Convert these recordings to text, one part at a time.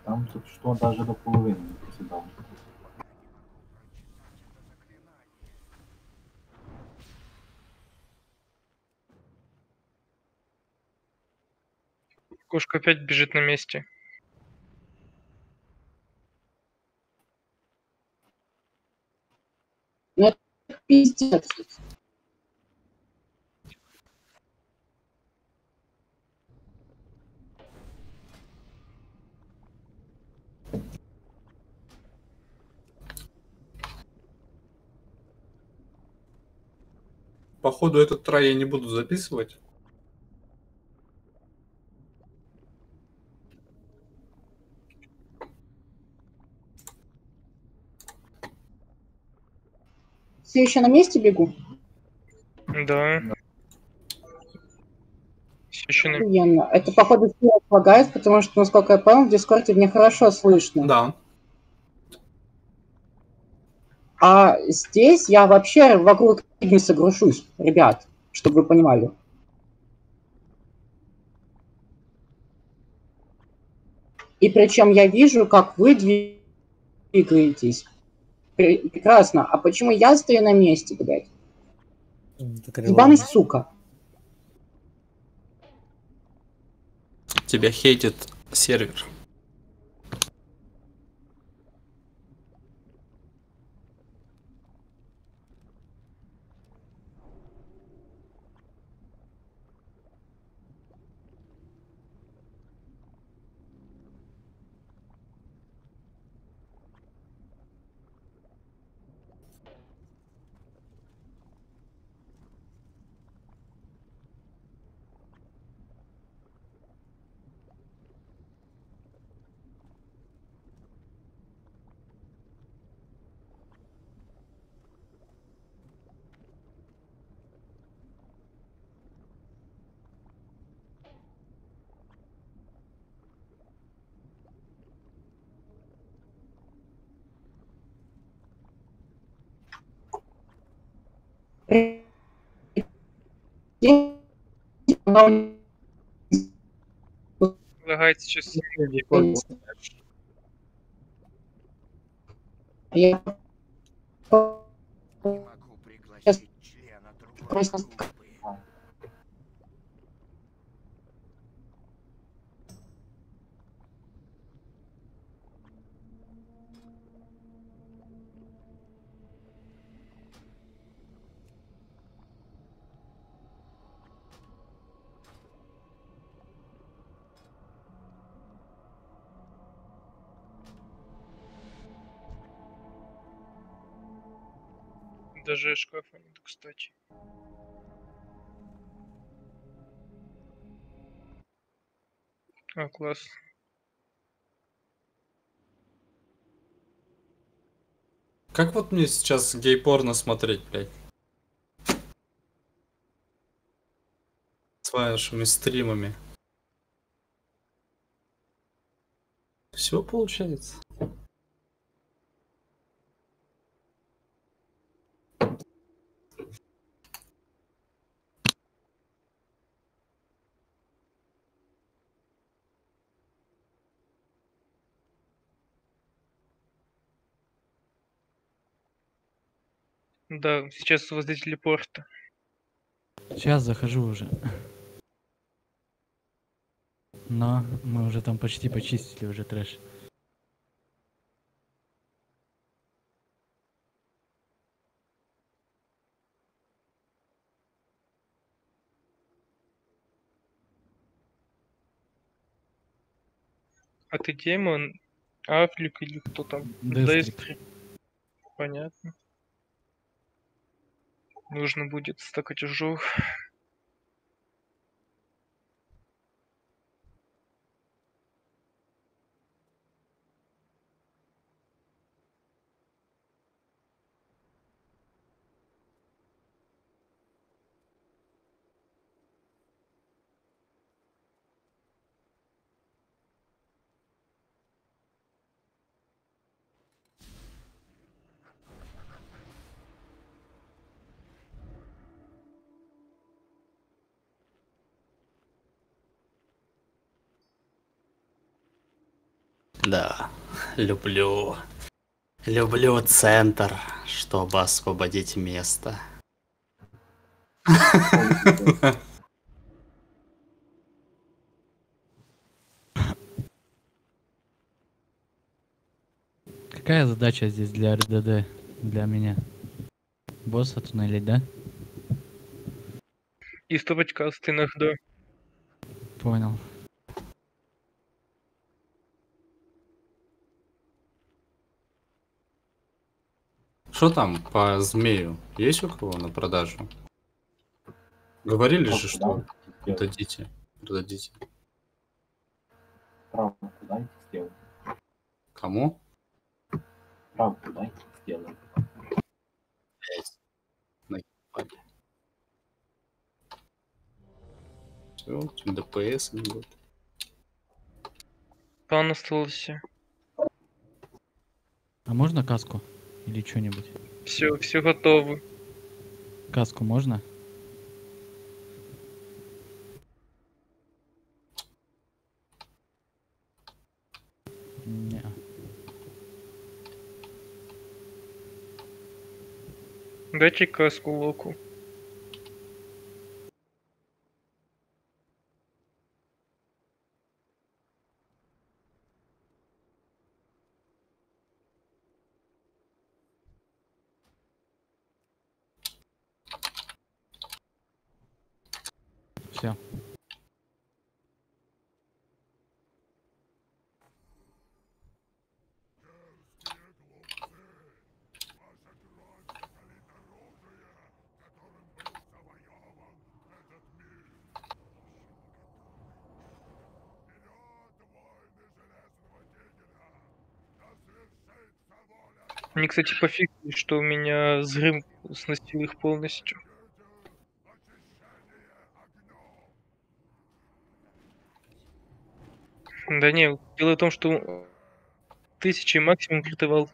Там тут что даже до половины не проседал. Кошка опять бежит на месте. Ну это пиздец. Походу этот трай я не буду записывать. Все еще на месте бегу? Да. Всё ещё на... Охуенно. Это, походу, все отлагает, потому что, насколько я понял, в Дискорде мне хорошо слышно. Да. А здесь я вообще вокруг не согрушусь, ребят, чтобы вы понимали. И причем я вижу, как вы двигаетесь. Прекрасно. А почему я стою на месте, блядь? Ебаный сука. Тебя хейтит сервер. Лагает сейчас. Я Не могу пригласить члена другой просто группы. Даже шкафа нет, кстати. А, класс. Как вот мне сейчас гей-порно смотреть, блядь? С вашими стримами. Все получается. Да, сейчас возле телепорта. Сейчас захожу уже. Но мы уже там почти почистили уже трэш. А ты демон? Афлик или кто там? Дестрик. Дестрик. Понятно. Нужно будет стакать ожог. Да, люблю. Люблю центр, чтобы освободить место. Какая задача здесь для РДД? Для меня? Босса туннелить, да? И стопать каст иногда. Понял. Что там по змею? Есть у кого на продажу? Говорили же, что дадите. Продадите. Правду дайте, сделаем. Кому? Правду дайте, сделаем. Все, ДПС не будет. План остался. А можно каску? Или что-нибудь? Все готово. Каску можно? Не. Дайте каску Локу. Все. Мне, кстати, пофигли, что у меня взрыв сносил их полностью. Да не, дело в том, что 1000 максимум критовал.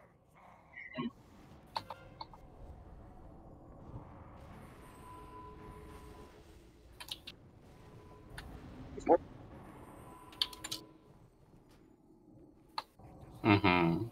Угу.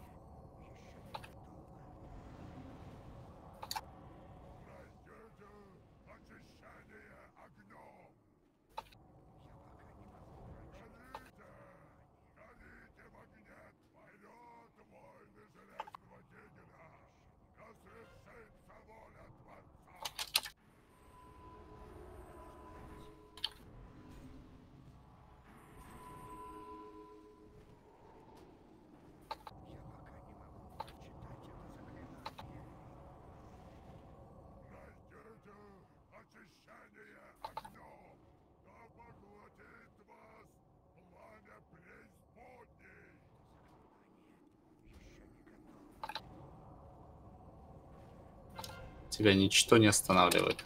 Тебя ничто не останавливает.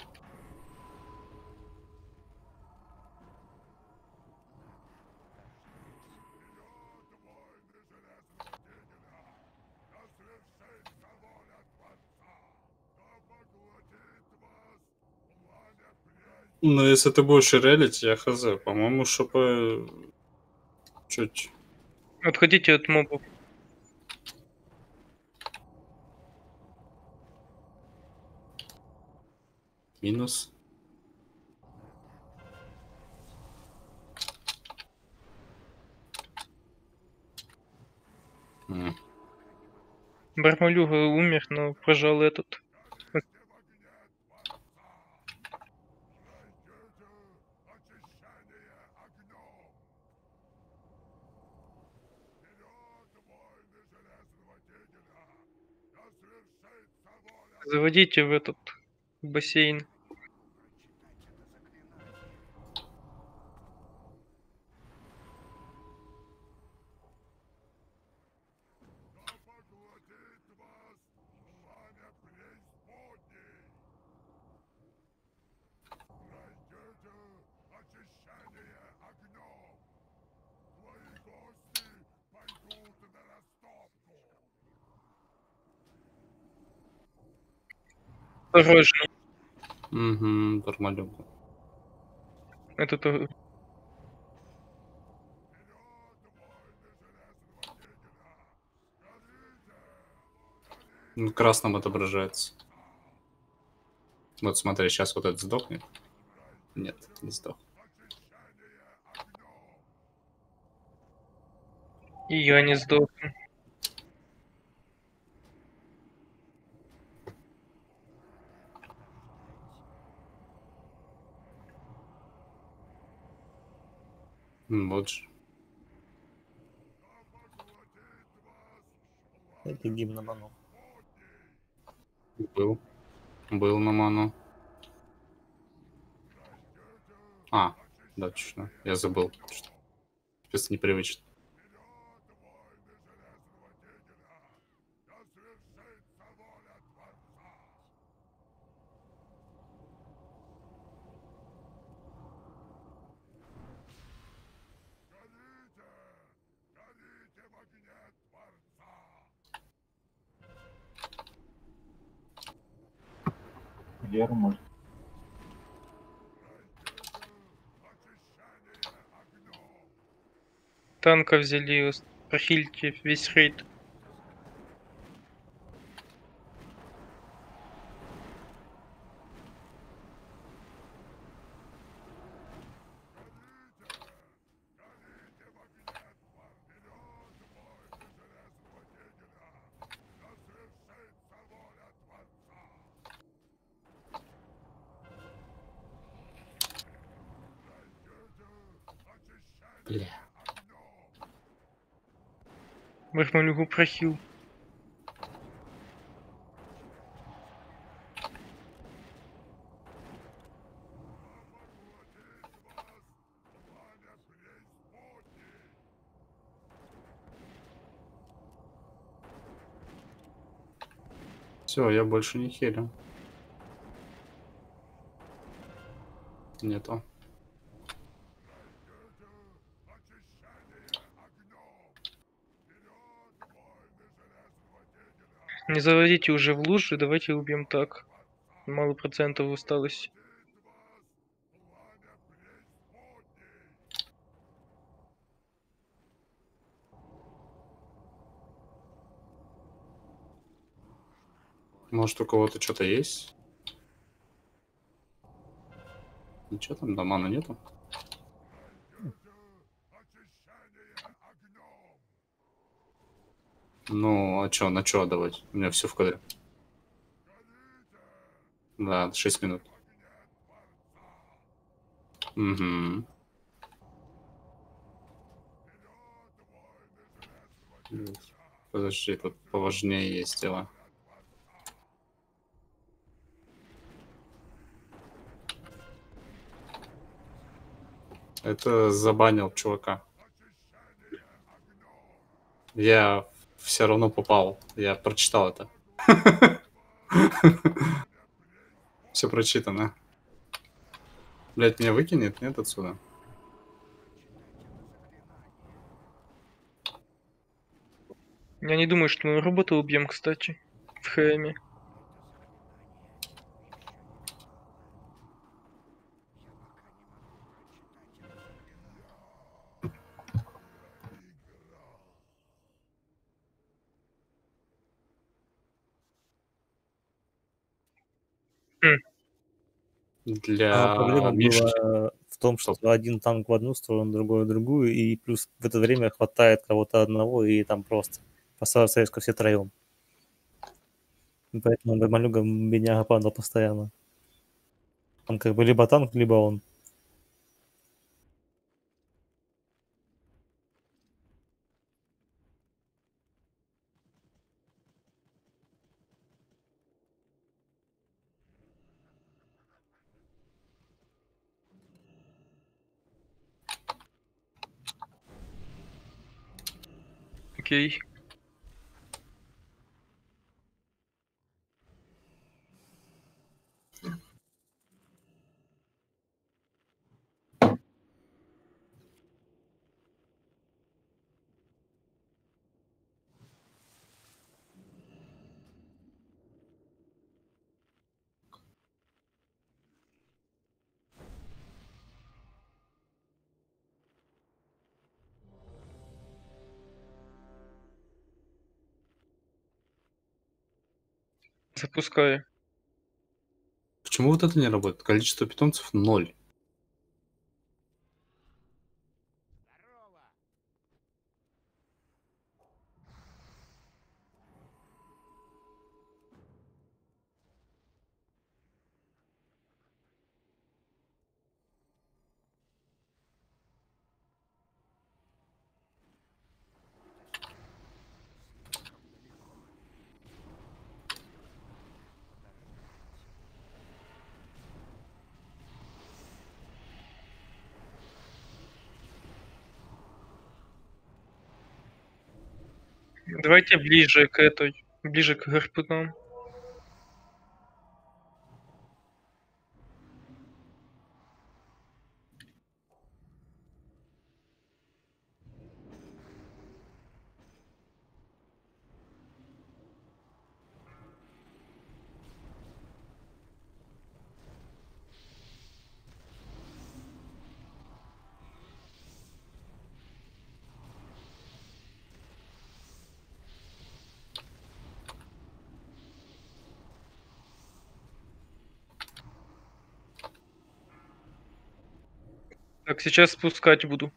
Ну, если ты будешь релить, я хз. По-моему, чтобы чуть... Отходите от мобов. Минус. Бармалюга умер, но прожал этот. Заводите в этот бассейн. Осторожно. Угу, нормально. Это Ну, красным отображается. Вот смотри, сейчас вот этот сдохнет. Нет, не сдох. И я не сдохну. Вот же. Это гимн на ману. Был. Был на ману. А, да, точно. Я забыл. Что непривычно. Леру может. Танка взяли, прохильте весь рейд. Бля. Махмалюгу прохил. Все, я больше не хилю. Нету. Не заводите уже в лужи, давайте убьем так. Мало процентов осталось. Может, у кого-то что-то есть? Ничего там, до мана нету? Ну, а чё, на чё отдавать? У меня все в кадре. Да, 6 минут. Угу. Подожди, тут поважнее есть дела. Это забанил чувака. Я все равно попал. Я прочитал это. Все прочитано. Блять, меня выкинет? Нет, отсюда. Я не думаю, что мы робота убьем, кстати. В хэме. Для Проблема Мишки. была в том, что один танк в одну сторону, другой в другую, и плюс в это время хватает кого-то одного, и там просто посадка все троем. И поэтому Малюга бедняга падал постоянно. Там как бы либо танк, либо он. Окей. Запускаю. Почему вот это не работает? Количество питомцев 0. Давайте ближе к этой, ближе к гарпунам. Так, сейчас спускать буду.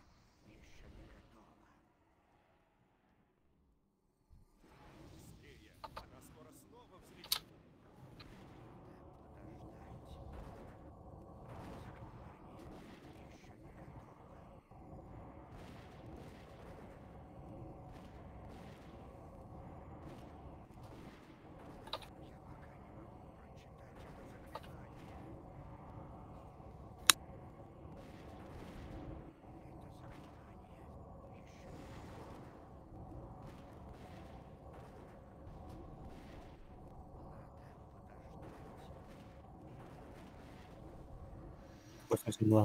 Два.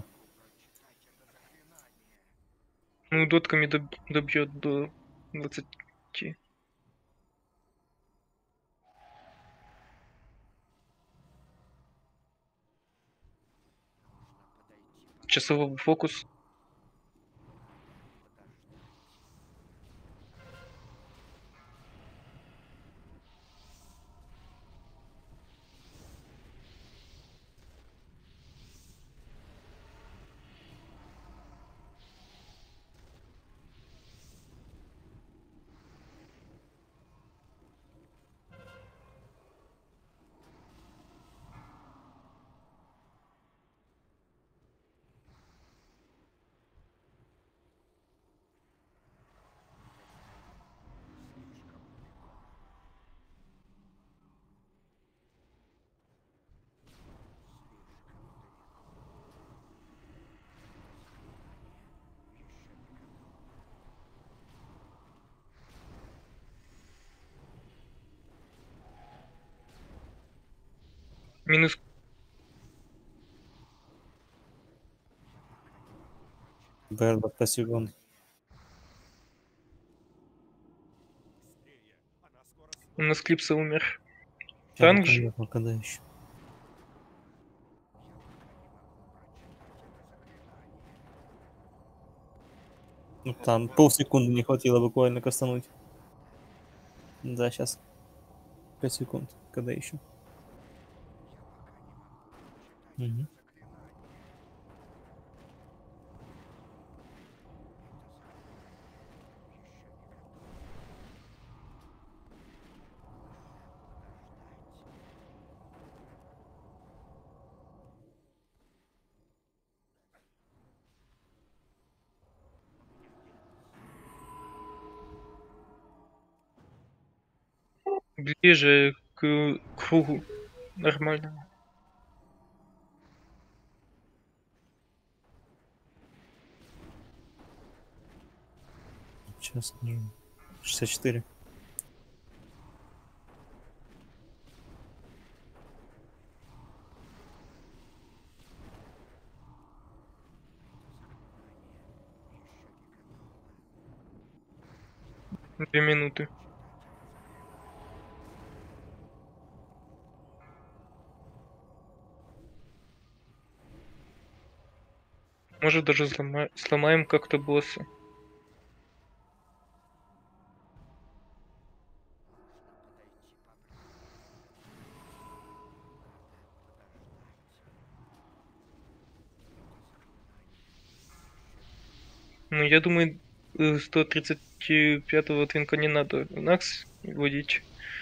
Ну, дотками добьет до 20. Часовой фокус. Минус. БР 25 секунд. У нас Клипса умер. Сейчас Танк пока же. нет, пока да еще. Ну, там полсекунды не хватило буквально кастануть. Да, сейчас. 5 секунд. Когда еще? Угу. Ближе к кругу. Нормально. Сейчас скажу. 64. Две минуты. Может даже сломаем как-то босса. Ну, я думаю, 135-го твинка не надо в Накс вводить.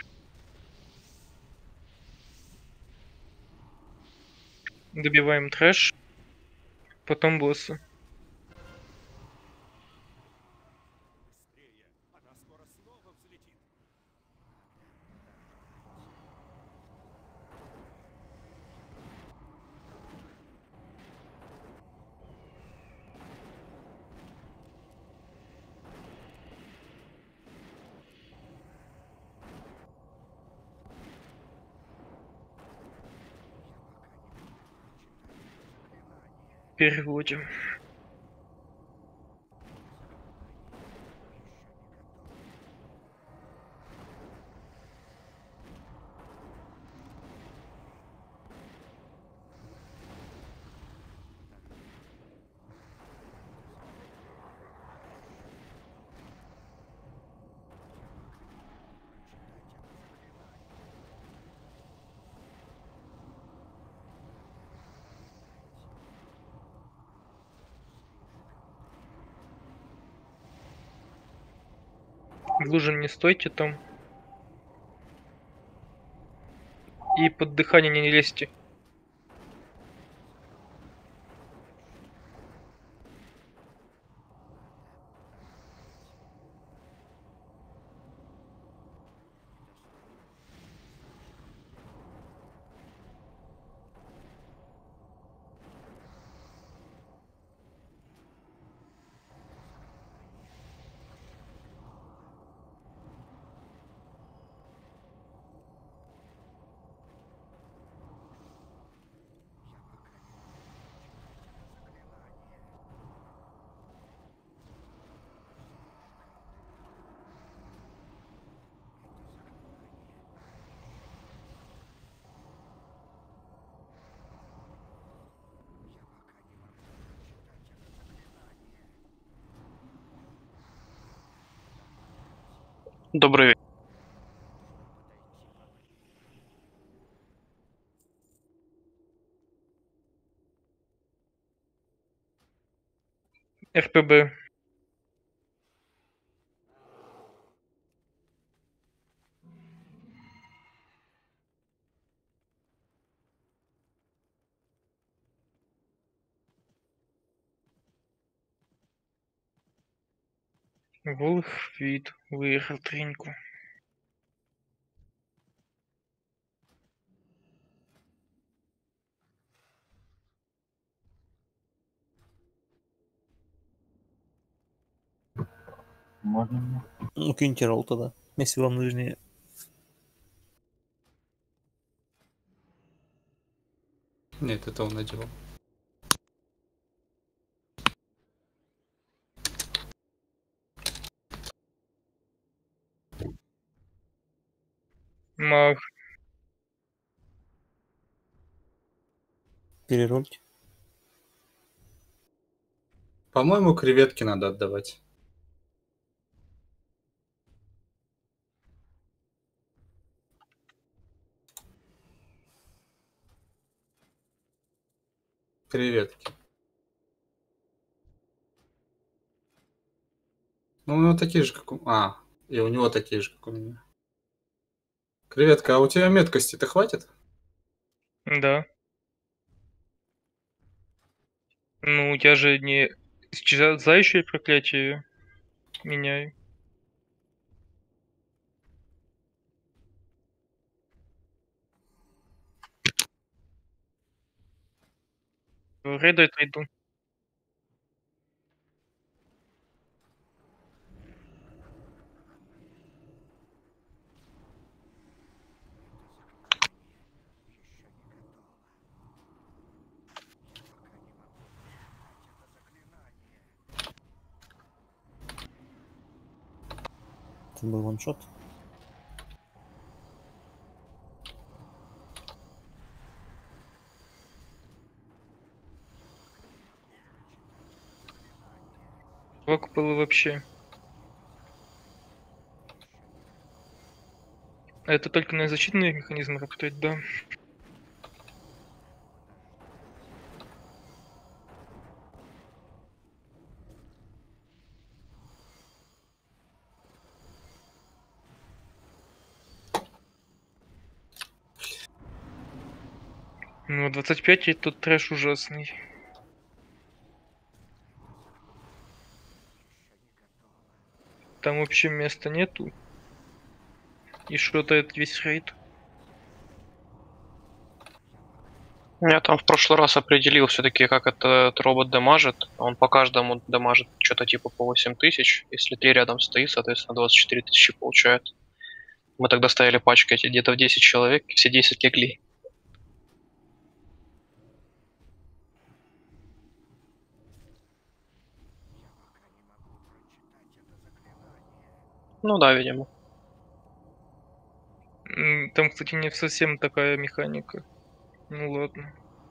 Добиваем трэш, потом босса. Она скоро снова взлетит. Переводим. В луже не стойте там. И под дыхание не лезьте. Добрый вечер. РПБ. Волх вид выехал треньку. Можно мне? Ну, киньте ролл тогда, если вам нужнее. Нет, это он надевал. Маг. Перерольте. По-моему, креветки надо отдавать. Креветки. Ну, у него такие же, как у... А, и у него такие же, как у меня. Креветка, а у тебя меткости-то хватит? Да. Ну, я же не исчезающее проклятие меняю. Реда это иду. Это был ваншот. Два купола вообще. Это только на защитный механизм работает, да. Ну, 25 и тут трэш ужасный. Там вообще места нету. И что-то это весь рейд. Я там в прошлый раз определил все-таки, как этот робот дамажит. Он по каждому дамажит что-то типа по 8000. Если 3 рядом стоит, соответственно, 24 тысячи получает. Мы тогда ставили пачки эти где-то в 10 человек, и все 10 легли. Ну да, видимо. Там, кстати, не совсем такая механика. Ну ладно.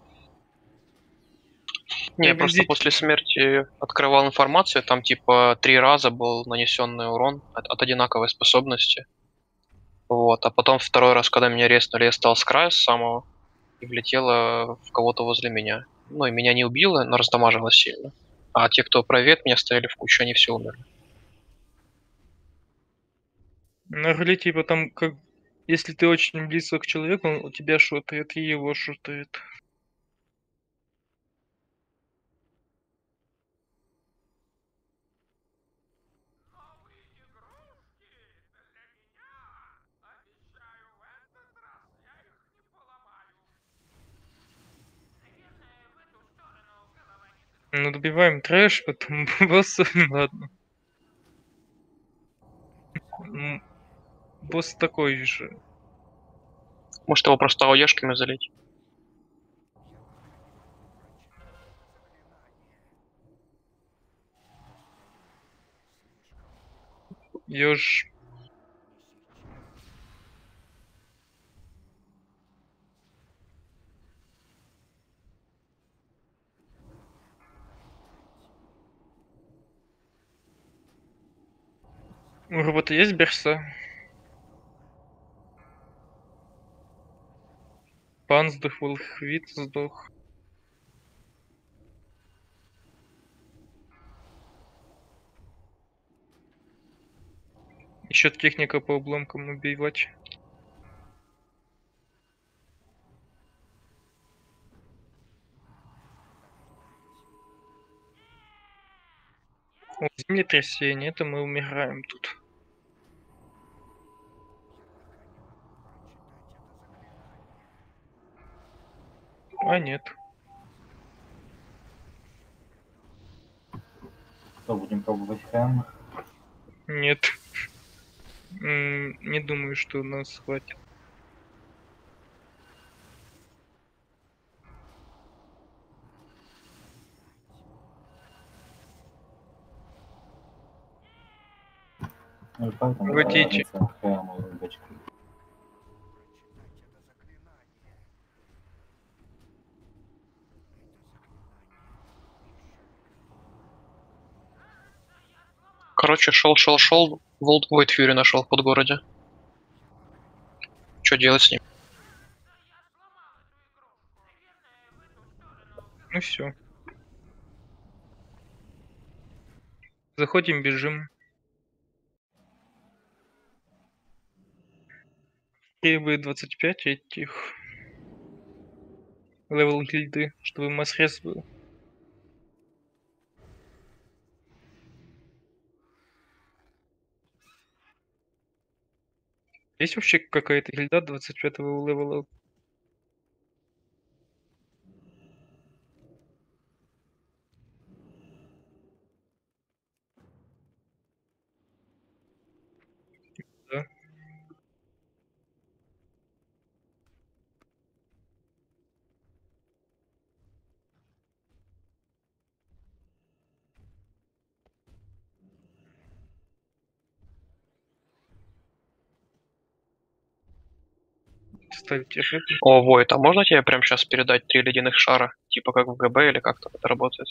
Не, просто Приблизительно. после смерти открывал информацию, там типа 3 раза был нанесенный урон от одинаковой способности. Вот, а потом второй раз, когда меня резнули, я стал с края с самого и влетела в кого-то возле меня. Ну и меня не убило, но раздамажило сильно. А те, кто правее меня стояли в кучу, они все умерли. На руле, типа, там, как... Если ты очень близко к человеку, он у тебя шотает, и его шотает. Ну, добиваем трэш, потом босса, ладно. Босс такой же. Может его просто АОЕшками залить? Ёж. У робота есть берса? Пан сдох, Волхвит сдох. Еще техника по обломкам убивать. О, землетрясение, это мы умираем тут. А нет. Что, будем пробовать хэм? Нет. Не думаю, что нас хватит. Ну и как там Водите. разница хэм и рыбочка? Короче, шел, Волт Void Fury нашел в подгороде. Что делать с ним? Ну все. Заходим, бежим. Требует 25 этих левел гильды, чтобы масс-рез был. Есть вообще какая-то гильда 25-го левела? Да. Ставите рэп. О, Void, а можно тебе прямо сейчас передать 3 ледяных шара? Типа как в ГБ или как-то это работает?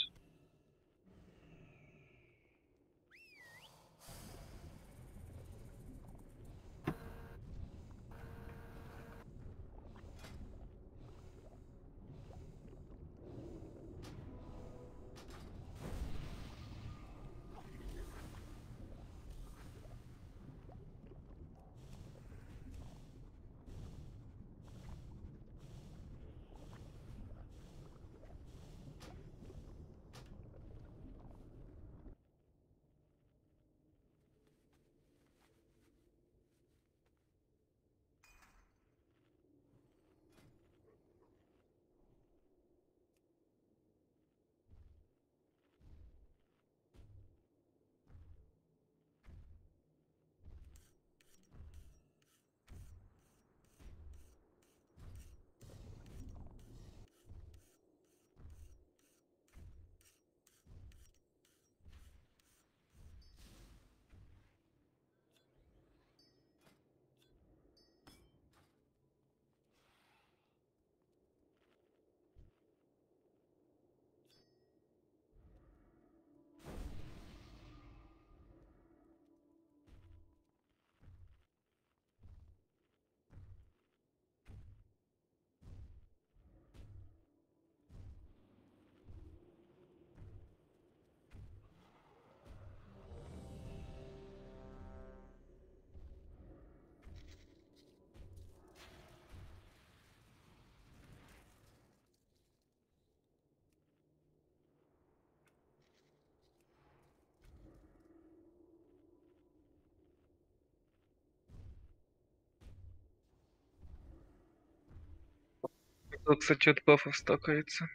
Кто, кстати, от бафов стакается.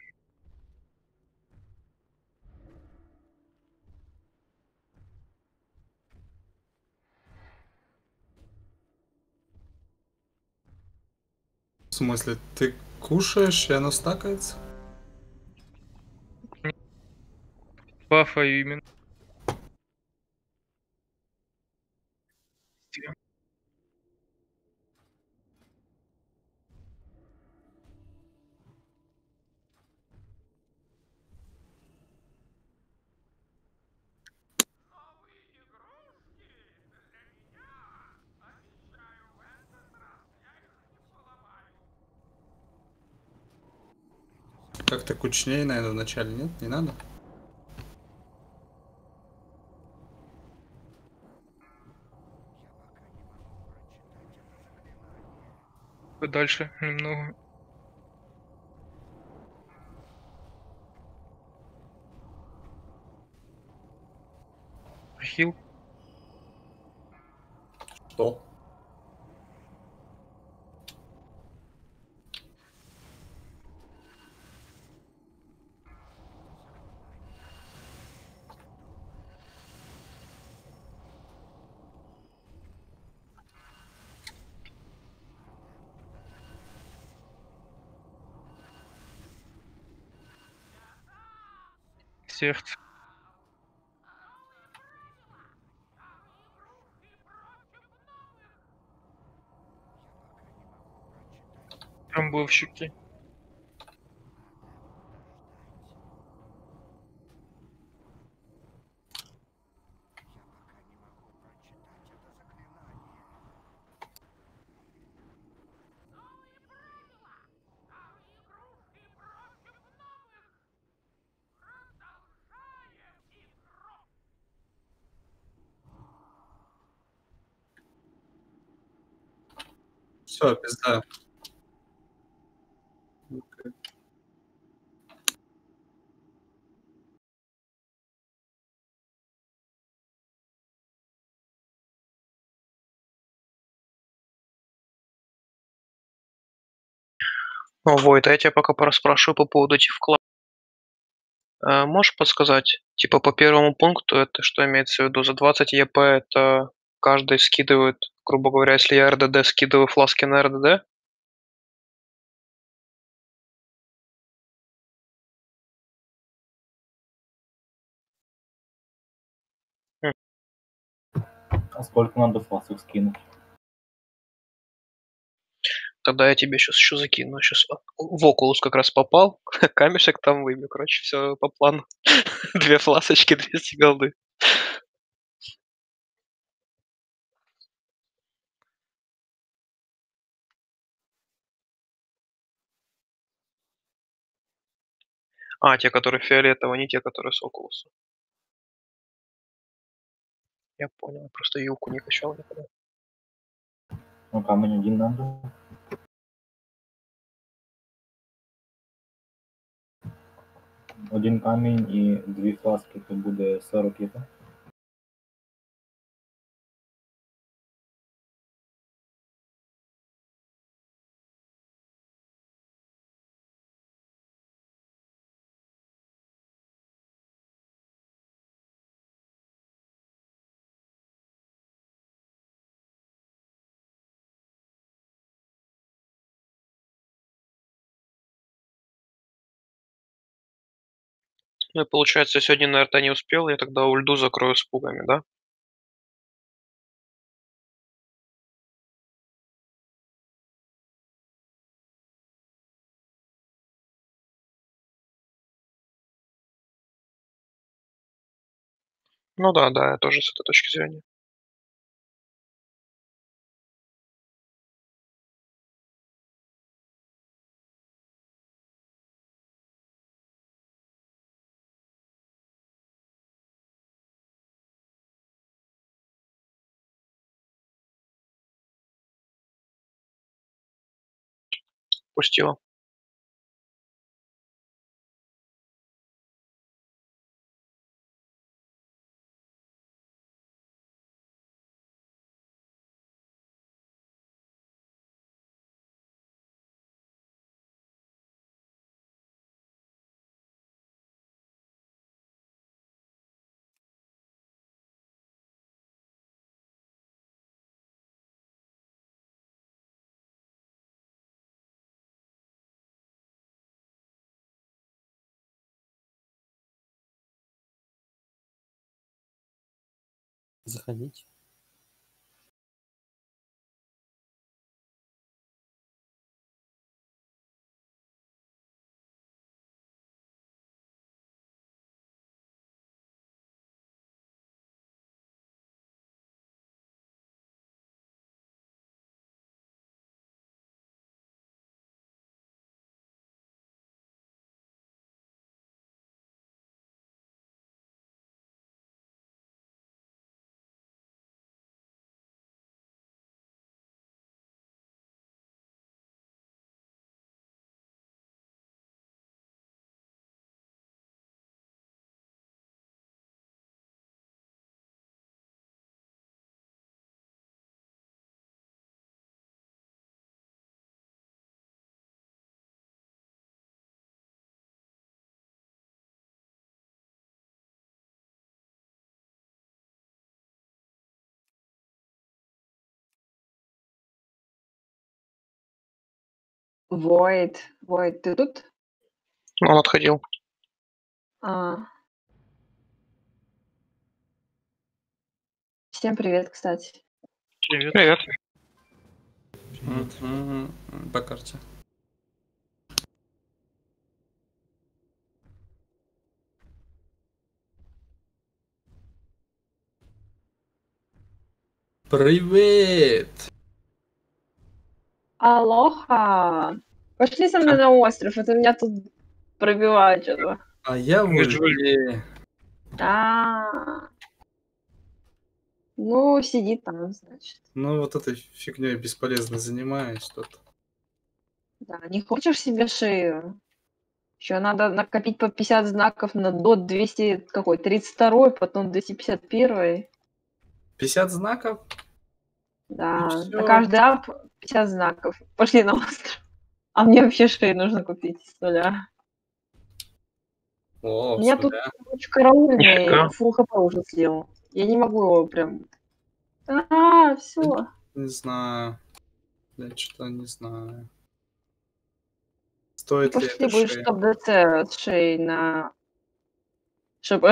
В смысле, ты кушаешь, и оно стакается? Бафа именно. Как-то кучнее, наверное, вначале, нет? Не надо? Дальше немного. Хил. Что? Сердце. Тамбовщики. Все, пизда. О, Войт, а я тебя пока пораспрашиваю по поводу этих вкладов. Можешь подсказать, типа по первому пункту, это что имеется в виду? За 20 ЕП это каждый скидывает, грубо говоря, если я РДД скидываю фласки на РДД? Хм, А сколько надо фласок скинуть? Тогда я тебе сейчас еще закину. Сейчас в Окулус как раз попал, камешек там выбью, короче, все по плану. Две фласочки, 200 голды. А, те, которые фиолетовые, не те, которые с Окулуса. Я понял, просто юку не качал никогда. Ну, камень один надо. Один камінь і дві фласки, то буде 40 єпа. Ну и получается, сегодня на РТ не успел, я тогда ульду закрою с пугами, да? Ну да, да, я тоже с этой точки зрения. Пустила. Заходите. Войд, ты тут? Он отходил. А. Всем привет, кстати. Привет. Привет. По карте. Привет! Алоха! Пошли со мной на остров, это меня тут пробивает что-то. А я в Мы же Ульве. Ну, сиди там, значит. Ну вот этой фигней бесполезно занимаюсь что-то. Да, не хочешь себе шею? Еще надо накопить по 50 знаков до 200, какой, 32, потом 251. 50 знаков? Да, Ну на всё. каждый ап 50 знаков. Пошли на остров. А мне вообще шею нужно купить с нуля. О, У меня с тут нуля. очень караульный, Нифига. фулл хп уже слил. Я не могу его прям... все. Не знаю. Я что-то не знаю. Стоит ли Пошли, это будешь шея? топ-ДЦ с шеей на ШБ.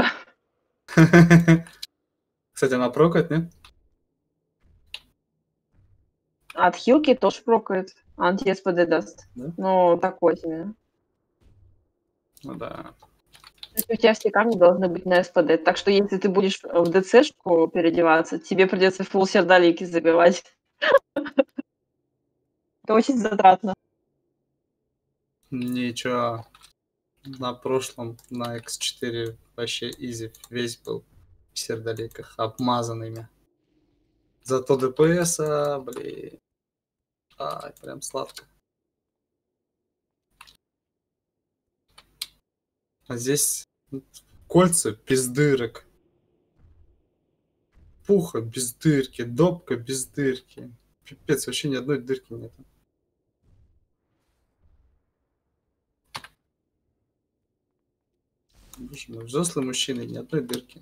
Кстати, она прокает, нет? От хилки тоже прокает. Анти-СПД даст. Да? Ну, такой себе. Ну да. То есть у тебя все камни должны быть на СПД. Так что если ты будешь в ДЦшку переодеваться, тебе придется фулл сердолики забивать. Это очень затратно. Ничего. На прошлом, на X4 вообще изи. Весь был в сердоликах, обмазанными. Зато ДПС, блин. Ай, прям сладко. А здесь кольца без дырок. Пуха без дырки, допка без дырки. Пипец, вообще ни одной дырки нет. Боже мой, взрослый мужчина, ни одной дырки.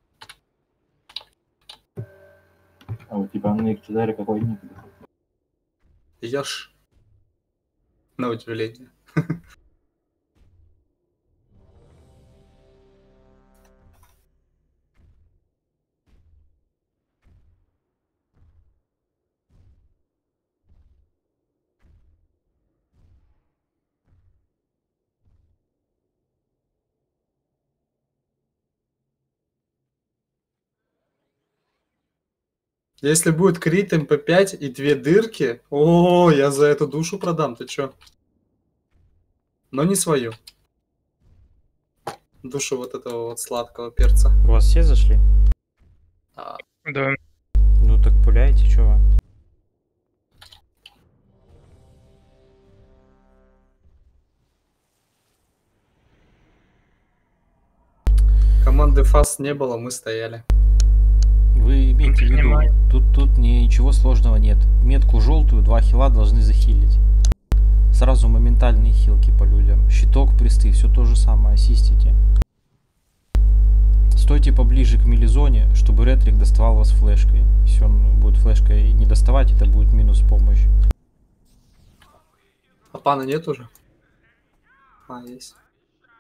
А у тебя на X4 какой ник? Яш. На удивление. Если будет крит МП5 и 2 дырки, о, я за эту душу продам, ты чё? Но не свою. Душу вот этого вот сладкого перца. У вас все зашли? А, Да. Ну так пуляйте, чё вы? команды фаст не было, мы стояли. Вы имейте в виду, Понимаю. тут ничего сложного нет. Метку желтую, 2 хила должны захилить. Сразу моментальные хилки по людям. Щиток, присты, все то же самое, ассистите. Стойте поближе к милизоне, чтобы ретрик доставал вас флешкой. Если он будет флешкой не доставать, это будет минус помощь. А пана нет уже? А, есть.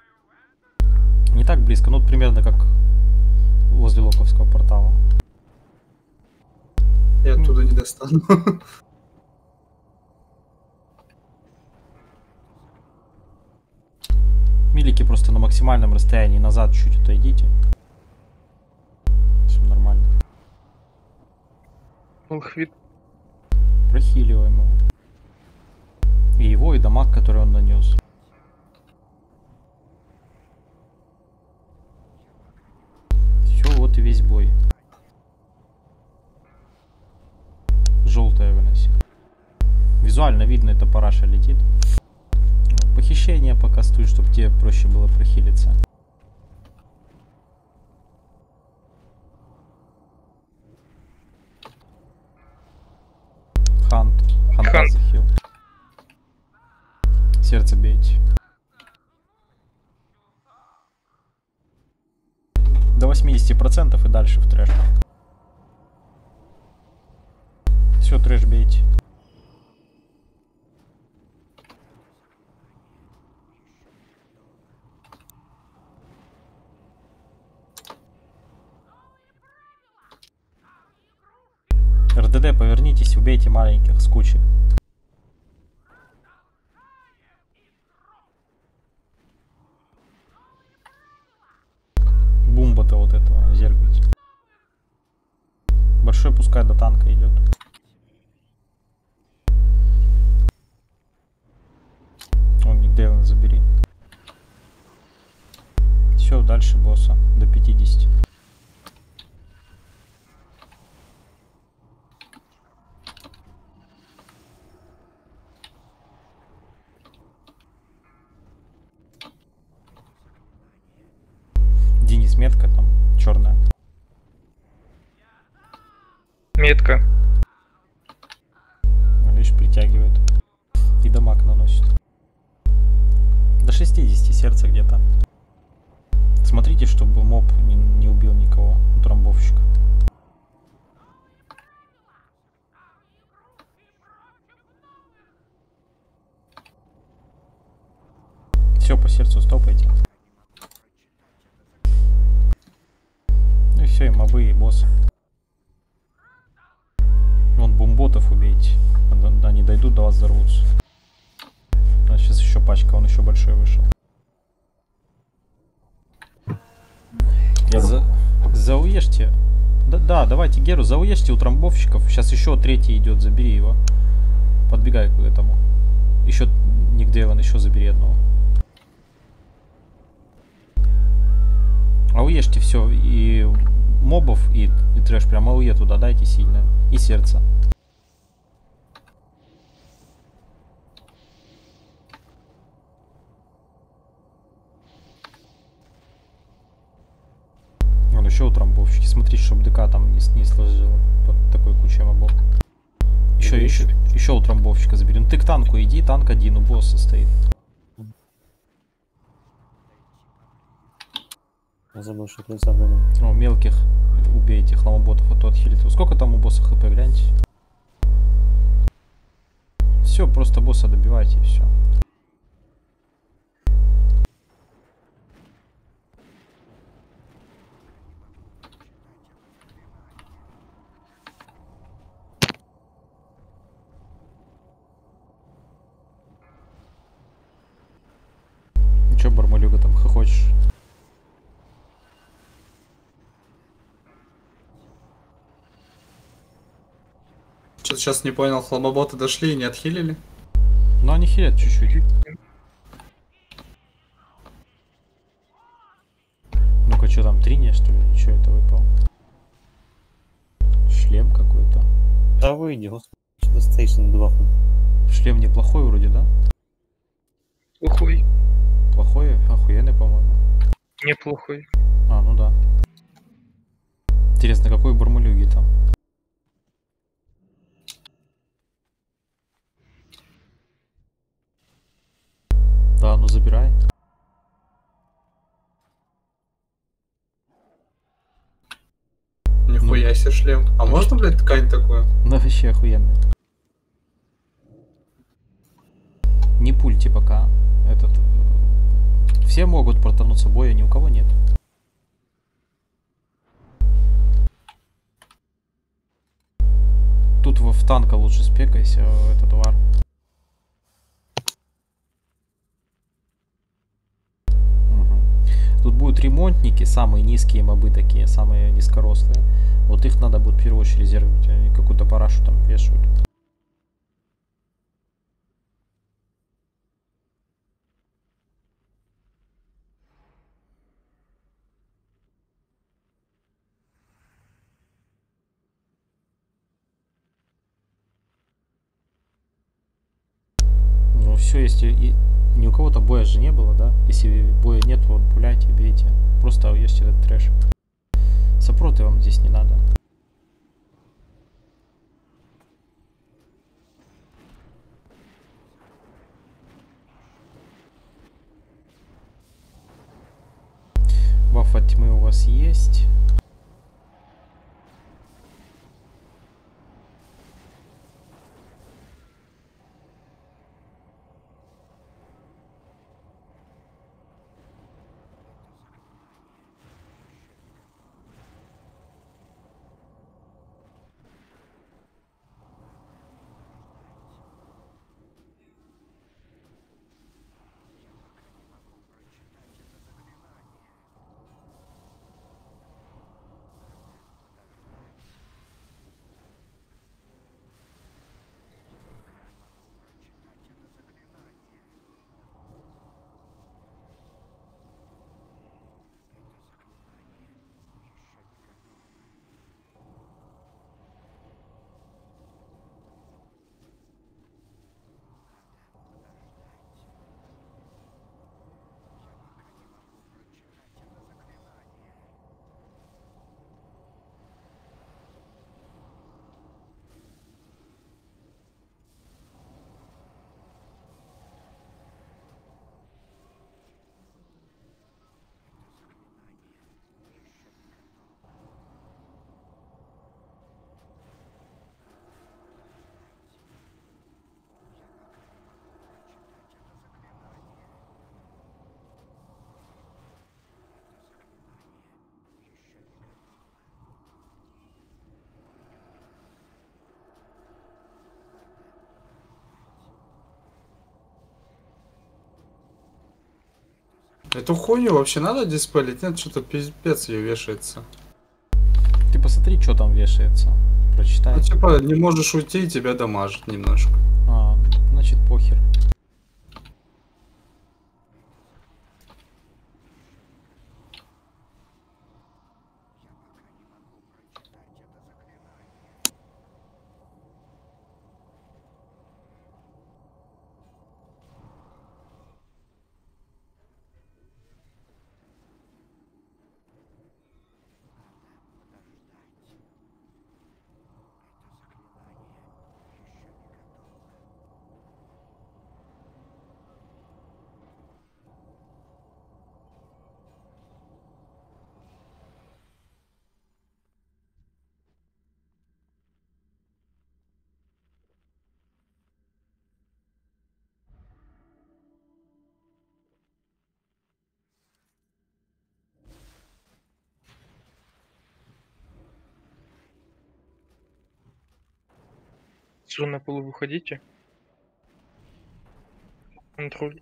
Не так близко, но вот примерно как возле локовского портала. Я оттуда не достану. Милики просто на максимальном расстоянии назад чуть отойдите. Все нормально. Лохвит. Прохиливаем его. И его, и дамаг, который он нанес. Все, вот и весь бой. Желтая выноси. Визуально видно, это параша летит. Похищение пока стоит, чтобы тебе проще было прохилиться. Ханта захил. Сердце бейте. До 80% и дальше в трэш. Все, трэш бейте. РДД, повернитесь, убейте маленьких с кучи. Бумба-то вот этого зергайте. Большой пускай до танка идет. Он Никдейлен забери. Все, дальше босса до 50. Денис, метка там черная. Метка. Видишь, притягивает. И дамаг наносит. До 60 сердца где-то. Смотрите, чтобы моб не убил никого. Утрамбовщик. Все, по сердцу стопайте. Ну и все, и мобы, и босс. Вон бумботов убейте. Они дойдут, до вас взорвутся. А сейчас еще пачка, он еще большой вышел. Зауешьте. Да, давайте Геру, зауешьте утрамбовщиков. Сейчас еще третий идет, забери его. Подбегай к этому. Еще Никдейлен, еще забери одного. Ауешьте все, и мобов, и трэш, прям ауе туда дайте сильно. И сердце. Вон еще утрамбовщики. Смотрите, чтобы ДК там не сложило под такой кучей мобов. Еще утрамбовщика забери. Ну ты к танку иди, танк один у босса стоит. Я забыл, что это забыл. О, мелких убейте, хламоботов, а то отхилит. Сколько там у босса хп, гляньте. Все, просто босса добивайте и все. Че, Бармалюга, там хохочешь? Что-то сейчас не понял, хламоботы дошли и не отхилили? Ну они хилят чуть-чуть. Ну-ка, что там, триния, что ли? Ничего, это выпал. Шлем какой-то. Да выйди, господи, что стоишь на 2. Шлем неплохой вроде, да? Плохой. Плохой? Охуенный, по-моему. Неплохой. А, ну да. Интересно, какой у Бармалюги там? Да, ну забирай. Нихуя себе шлем. А можно, блядь, ткань такую? Ну вообще охуенно. Не пульте пока. Все могут протануться боя, ни у кого нет. в танка лучше спекайся, этот вар. Тут будут ремонтники, самые низкие мобы такие, самые низкорослые. Вот их надо будет в первую очередь резервировать, они какую-то парашу там вешают. Ну все, если ни у кого-то боя же не было, да? Если боя нет, вот пуляйте, бейте. Просто есть этот трэш. Сопроты вам здесь не надо. Баф от тьмы у вас есть. Эту хуйню вообще надо диспелить? Нет, что-то пиздец ее вешается. Ты посмотри, что там вешается. Прочитай. Ну типа не можешь уйти, и тебя дамажит немножко. А, значит похер. Что, на полу выходите? Контроль.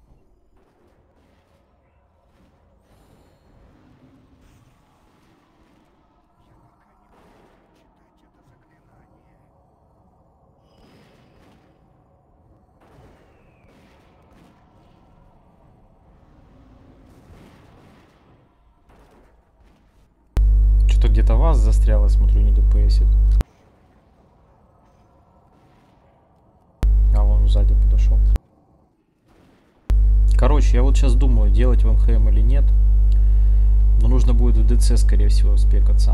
Что-то где-то вас застряло, смотрю, не ДПСит. А вон сзади подошел. Короче, я вот сейчас думаю, делать в МХМ или нет. Но нужно будет в ДЦ, скорее всего, спекаться.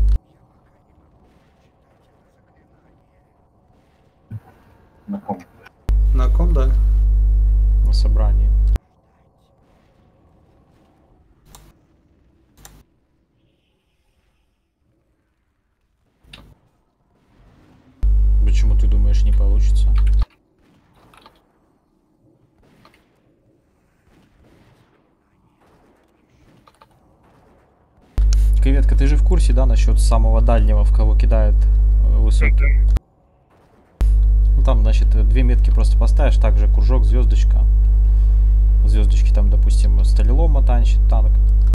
На ком? На ком, да? На собрании. Почему ты думаешь, не получится? Креветка, ты же в курсе, да, насчет самого дальнего, в кого кидает высокий? там, значит, 2 метки просто поставишь, также кружок, звездочка. Звездочки там, допустим, сталелома танчит танк.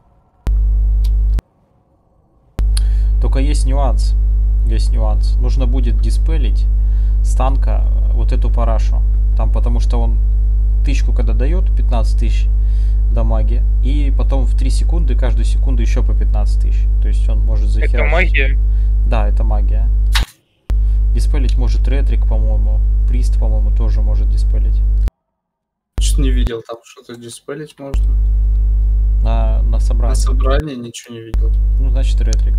Только есть нюанс. Есть нюанс. Нужно будет диспелить с танка вот эту парашу. Там, потому что он тысячку когда дает, 15 тысяч дамаги, и потом в 3 секунды, каждую секунду еще по 15 тысяч. То есть он может захерачить. Это магия? Да, это магия. Диспелить может ретрик, по-моему. Прист, по-моему, тоже может диспелить. Что-то не видел, там что-то диспелить можно. На собрании. На собрании ничего не видел. Ну, значит, ретрик.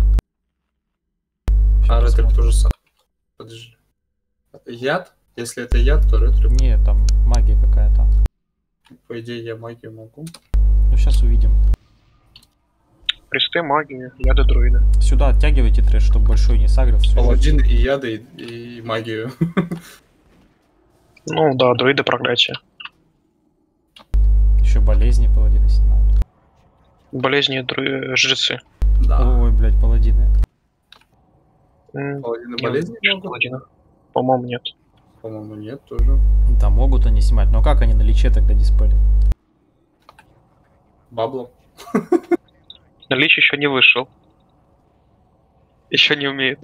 А ретрик тоже сам. Подожди. Яд? Если это яд, то ретрик. Не, там магия какая-то. По идее, я магию могу. Ну, сейчас увидим. Присты, магии, яды, друиды. Сюда оттягивайте трэш, чтобы большой не сагрился. Паладины и яды, и магию. Ну да, друиды, проклятие. Еще болезни паладины снимают. Болезни, жрецы. Да. Ой, блядь, паладины. Паладины болезни могут? Паладины. По-моему, нет. По-моему, нет тоже. Да, могут они снимать, но как они на личе тогда диспелят? Баблом. Лич еще не вышел. Еще не умеет.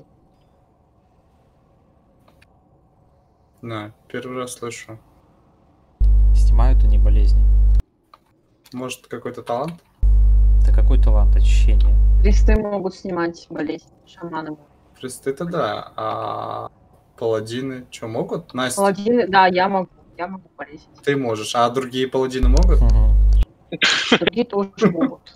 На, первый раз слышу. Снимают они болезни. Может, какой-то талант? Да какой талант, очищение. Присты могут снимать болезнь, шаманы могут. Присты-то да, а паладины что, могут? Настя, Паладины, да, я могу болезнь. ты можешь, а другие паладины могут? Другие тоже могут.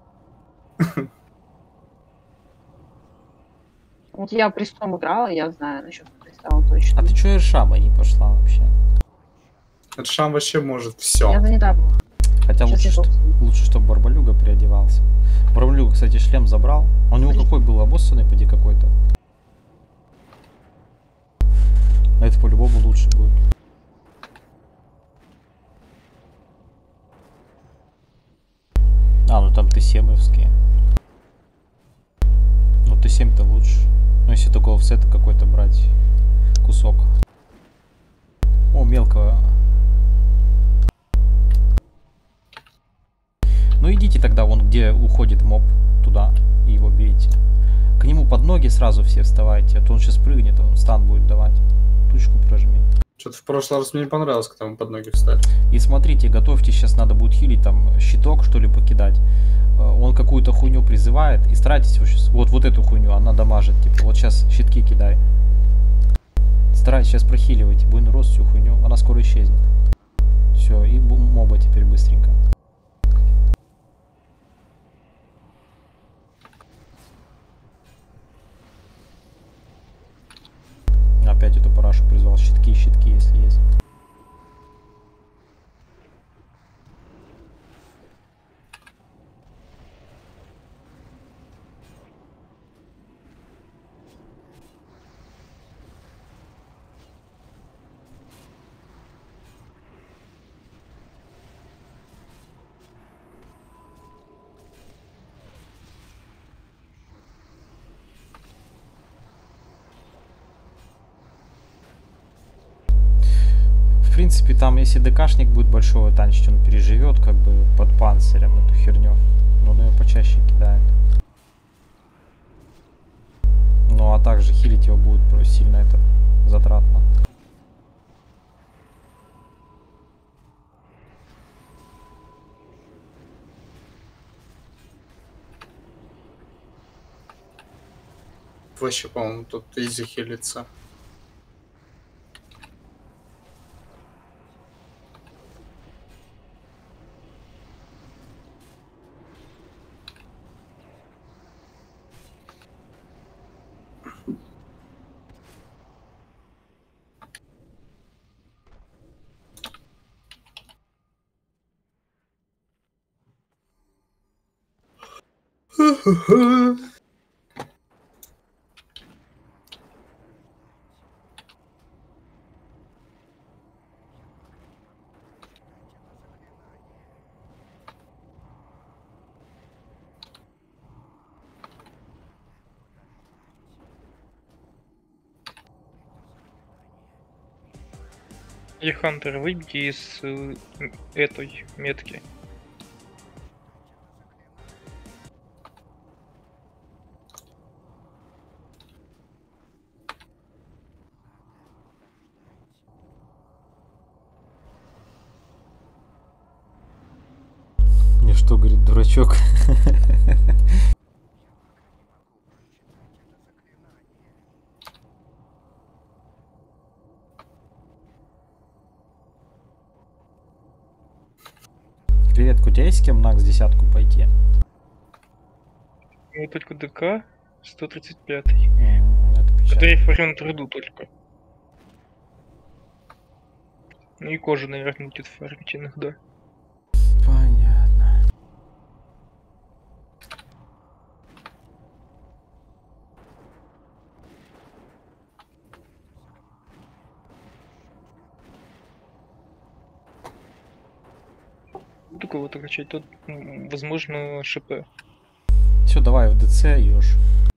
Вот я пристом играла, я знаю насчет пристава точно. А ты чё Эршама не пошла вообще? Эршам вообще может все. Я занята была. Хотя лучше, чтобы Барбалюга переодевался. Барбалюга, кстати, шлем забрал. А у него какой был, обоссанный, поди какой-то. А это по-любому лучше будет. А, ну там Т7-овские. Ну Т7-то лучше. Ну если такого офсета какой-то брать кусок. О, мелкого. Ну идите тогда вон, где уходит моб, туда, и его бейте. К нему под ноги сразу все вставайте, а то он сейчас прыгнет, он стан будет давать. Тучку прожми. Что-то в прошлый раз мне не понравилось, когда мы под ноги встали. И смотрите, готовьте, сейчас надо будет хилить, там, щиток, что ли, покидать. Он какую-то хуйню призывает, и старайтесь его сейчас, вот эту хуйню, она дамажит, типа, вот сейчас щитки кидай. Старайтесь сейчас прохиливайте, буйный рост, всю хуйню, она скоро исчезнет. Все, и моба теперь быстренько. Опять эту парашу призвал. Щитки, если есть. В принципе, там, если ДКшник будет большого танчить, он переживет, как бы, под панцирем эту херню. Но он ее почаще кидает. Ну, а также хилить его будет просто сильно это затратно. Вообще, по-моему, тут изи хилится. И Хантера выбейте из этой метки. Мне что, говорит, дурачок? Привет, у тебя есть с кем на десятку пойти? Ну, только ДК 135. Это Это печально. я фарен труду только. Ну и кожа, наверное, будет фармить иногда. Понятно. Буду кого-то качать, тут, возможно, ШП. Все, давай в ДЦ, Ёж.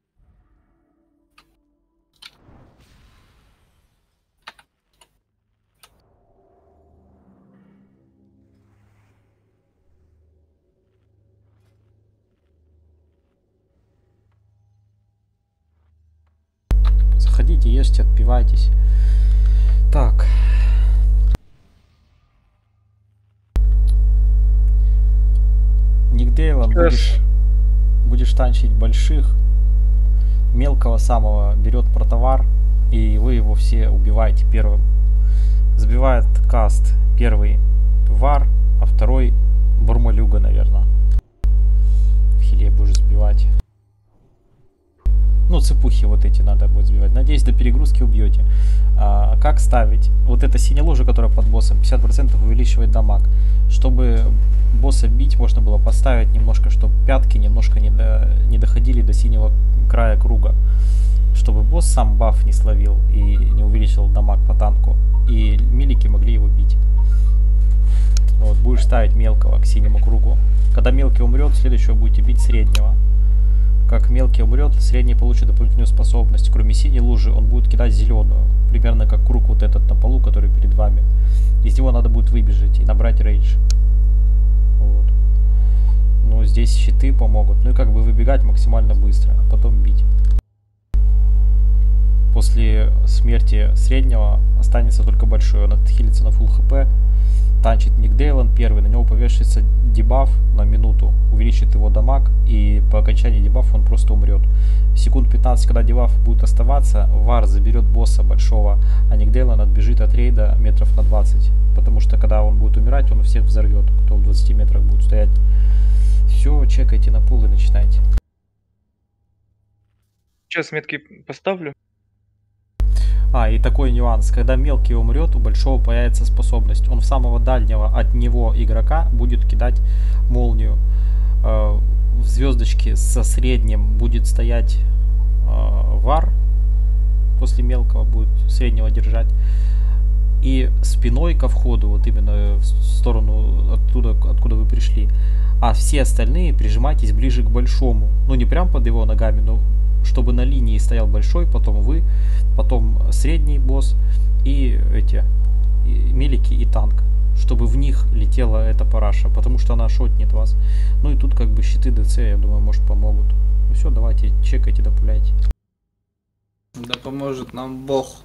Заходите, ешьте, отпивайтесь. Так. Никдейлом будешь танчить больших. Мелкого самого берет протовар, и вы его все убиваете первым. Забивает каст первый вар, а второй бурмалюга, наверное. В хиле будешь сбивать. Ну, цепухи вот эти надо будет сбивать. Надеюсь, до перегрузки убьете. Как ставить? Вот эта синяя лужа, которая под боссом, 50% увеличивает дамаг. Чтобы босса бить, можно было поставить немножко, чтобы пятки немножко не доходили до синего края круга. Чтобы босс сам баф не словил и не увеличил дамаг по танку. И милики могли его бить. Вот, будешь ставить мелкого к синему кругу. Когда мелкий умрет, следующего будете бить среднего. Как мелкий умрет, средний получит дополнительную способность. Кроме синей лужи, он будет кидать зеленую. Примерно как круг вот этот на полу, который перед вами. Из него надо будет выбежать и набрать рейдж. Вот. Ну, здесь щиты помогут. Ну и как бы выбегать максимально быстро, а потом бить. После смерти среднего останется только большой. Он отхилится на фулл хп. Танчит Никдейлан первый, на него повешается дебаф на минуту, увеличит его дамаг, и по окончании дебафа он просто умрет. Секунд 15, когда дебаф будет оставаться, вар заберет босса большого, а Никдейлан отбежит от рейда метров на 20. Потому что когда он будет умирать, он всех взорвет, кто в 20 метрах будет стоять. Все, чекайте на пул и начинайте. Сейчас метки поставлю. И такой нюанс. Когда мелкий умрет, у большого появится способность. Он в самого дальнего от него игрока будет кидать молнию. В звездочке со средним будет стоять вар. После мелкого будет среднего держать. И спиной ко входу, вот именно в сторону оттуда, откуда вы пришли. А все остальные прижимайтесь ближе к большому. Ну, не прям под его ногами, но чтобы на линии стоял большой, потом вы, потом средний босс и милики и танк. Чтобы в них летела эта параша, потому что она шотнет вас. Ну и тут как бы щиты ДЦ, я думаю, может помогут. Ну все, давайте чекайте, допуляйте. Да поможет нам Бог.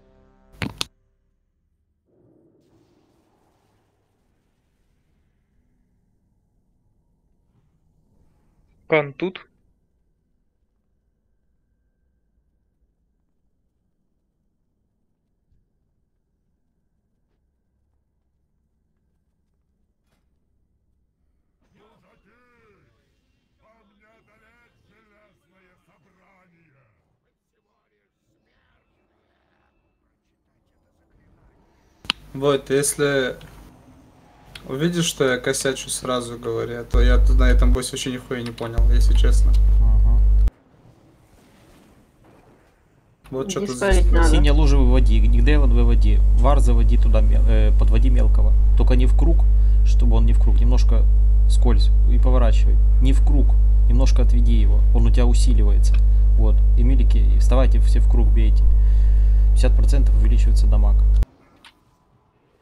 Кан тут. Вот, если увидишь, что я косячу, сразу говори, а то я тут на этом боссе вообще нихуя не понял, если честно. Вот что-то здесь. Синяя лужа выводи, Никдейлан выводи, вар заводи туда, подводи мелкого. Только не в круг, чтобы он не в круг, немножко скользь и поворачивай. Не в круг, немножко отведи его, он у тебя усиливается. Вот, и милики, вставайте все в круг, бейте. 50% увеличивается дамаг.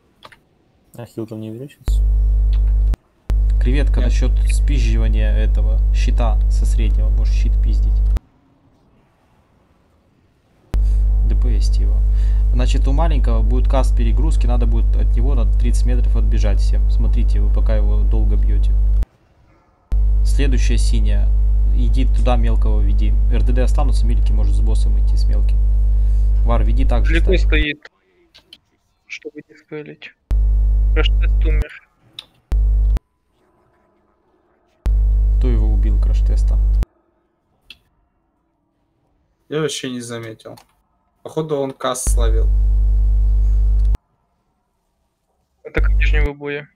А хил там не увеличится? Креветка насчет спизживания этого щита со среднего. Можешь щит пиздить. ДПС его. Значит, у маленького будет каст перегрузки, надо будет от него на 30 метров отбежать всем. Смотрите, вы пока его долго бьете. Следующая синяя. Иди туда, мелкого веди. РДД останутся, мелкий может с боссом идти, с мелким. Вар, веди так же. Далеко стоит, чтобы не спалить. Краш-тест умер. Кто его убил, краш-теста? Я вообще не заметил. Походу он каст словил. Это к нижнего боя.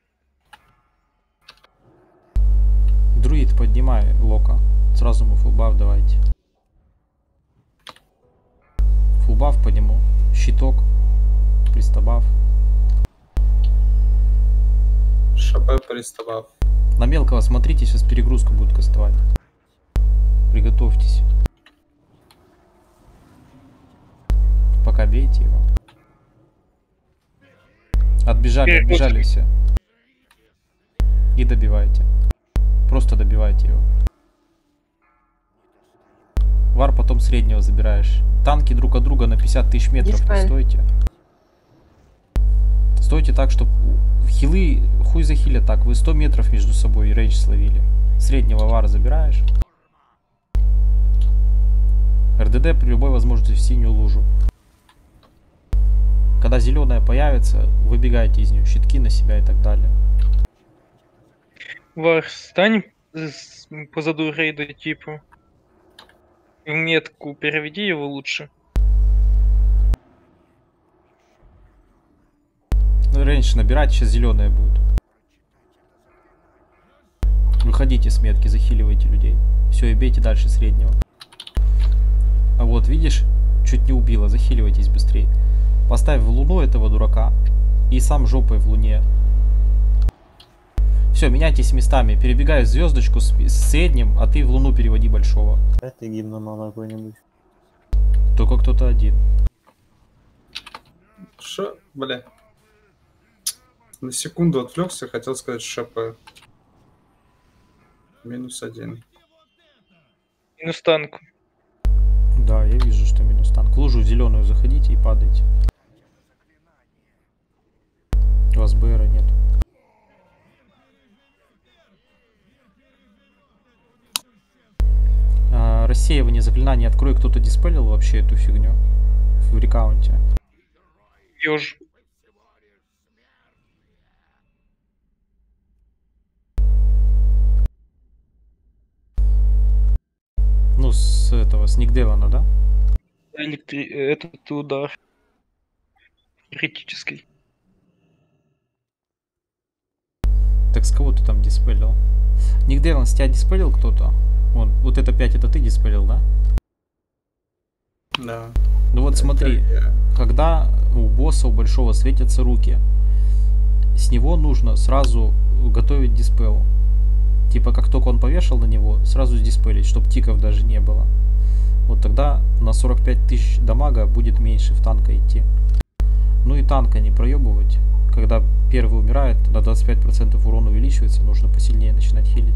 Друид, поднимай лока. Сразу ему фулбаф давайте. Фулбаф по нему. Щиток. Пристабаф. ШП пристабаф. На мелкого смотрите, сейчас перегрузку будет кастовать. Приготовьтесь. Пока бейте его. Отбежали, отбежали все. И добивайте. Просто добивайте его. Вар потом среднего забираешь. Танки друг от друга на 50 тысяч метров не стойте. Стойте так, чтобы хилы хуй захилят так. Вы 100 метров между собой рейдж словили. Среднего вара забираешь. РДД при любой возможности в синюю лужу. Когда зеленая появится, выбегайте из нее. Щитки на себя и так далее. Вар, стань позаду рейда типа. В метку переведи его лучше. Ну, рейндж набирать, сейчас зеленая будет. Выходите с метки, захиливайте людей. Все, и бейте дальше среднего. А вот, видишь, чуть не убило, захиливайтесь быстрее. Поставь в луну этого дурака и сам жопой в луне. Все, меняйтесь местами. Перебегай в звездочку с средним, а ты в луну переводи большого. Это гимна мало какой-нибудь. Только кто-то один. Шо, бля. На секунду отвлекся, хотел сказать ШП. -1. Минус танк. Да, я вижу, что минус танк. В лужу зеленую заходите и падайте. У вас БРа нет. Рассеивание заклинаний. Открой, кто-то диспелил вообще эту фигню в рекаунте. Ёж. Ну, с этого, с Никделана, да? Этот удар. Критический. Так с кого ты там диспелил? Никделан, с тебя диспелил кто-то? Вон, вот это 5, это ты диспелил, да? Да. Ну вот смотри, когда у босса, у большого светятся руки, с него нужно сразу готовить диспел. Типа, как только он повешал на него, сразу диспелить, чтобы тиков даже не было. Вот тогда на 45 тысяч дамага будет меньше в танка идти. Ну и танка не проебывать. Когда первый умирает, на 25% урон увеличивается, нужно посильнее начинать хилить.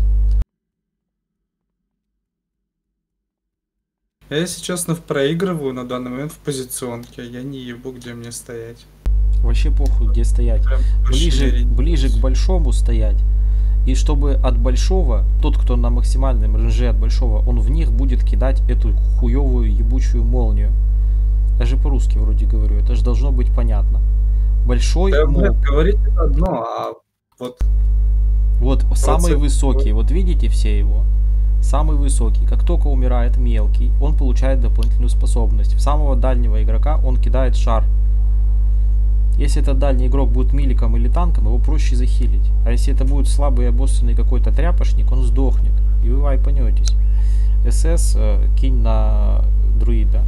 Я, если честно, проигрываю на данный момент в позиционке. Я не ебу, где мне стоять. Вообще похуй, где стоять. Ближе к большому стоять. И чтобы от большого, тот, кто на максимальном ренже от большого, он в них будет кидать эту хуевую ебучую молнию. Даже по-русски вроде говорю, это же должно быть понятно. Большой моб. Говорить одно, а вот... Вот самый высокий, вот видите все его? Самый высокий. Как только умирает мелкий, он получает дополнительную способность. В самого дальнего игрока он кидает шар. Если этот дальний игрок будет миликом или танком, его проще захилить. А если это будет слабый обоссанный какой-то тряпошник, он сдохнет. И вы вайпанетесь. СС кинь на друида.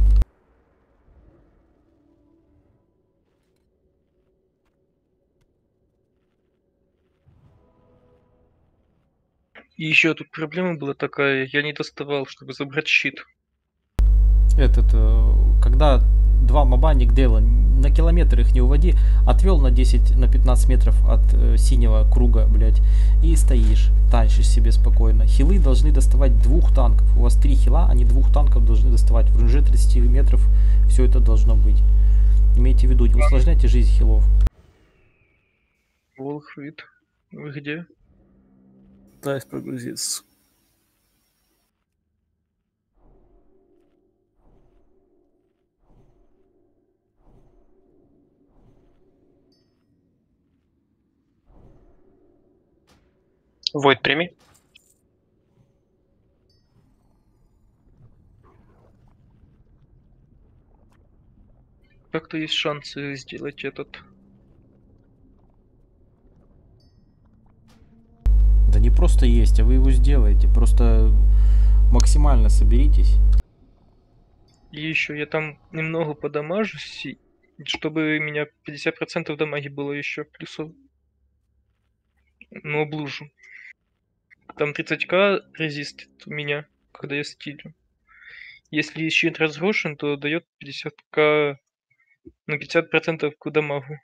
И еще тут проблема была такая, я не доставал, чтобы забрать щит. Когда два моба Никдела на километр их не уводи. Отвел на 10, на 15 метров от синего круга, блядь. И стоишь, танчишь себе спокойно. Хилы должны доставать 2 танков. У вас 3 хила, они 2 танков должны доставать. В рунже 30 метров все это должно быть. Имейте в виду, не усложняйте жизнь хилов. Волхвит. Вы где? Пытаюсь прогрузиться. Войд, прими. Как-то есть шансы сделать этот. Да не просто есть, а вы его сделаете. Просто максимально соберитесь. И еще я там немного подамажусь, чтобы у меня 50% дамаги было еще плюсов. Ну, облужу. Там 30к резистит у меня, когда я стилю. Если щит разрушен, то дает 50к, на 50% к дамагу.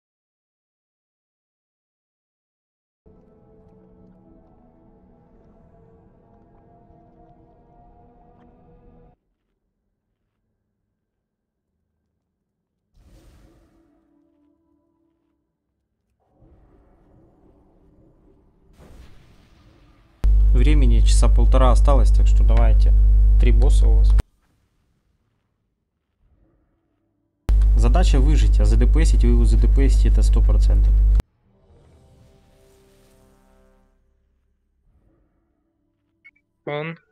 Времени часа 1,5 осталось, так что давайте. 3 босса у вас. Задача выжить, а задпсить вы его задпсите это 100%. Он.